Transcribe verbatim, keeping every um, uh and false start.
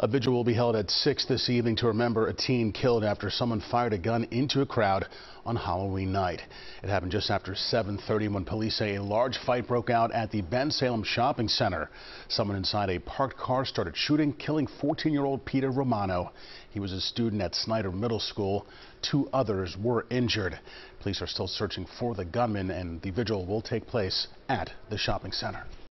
A vigil will be held at six this evening to remember a teen killed after someone fired a gun into a crowd on Halloween night. It happened just after seven thirty when police say a large fight broke out at the Bensalem shopping center. Someone inside a parked car started shooting, killing fourteen-year-old Peter Romano. He was a student at Snyder Middle School. Two others were injured. Police are still searching for the gunman, and the vigil will take place at the shopping center.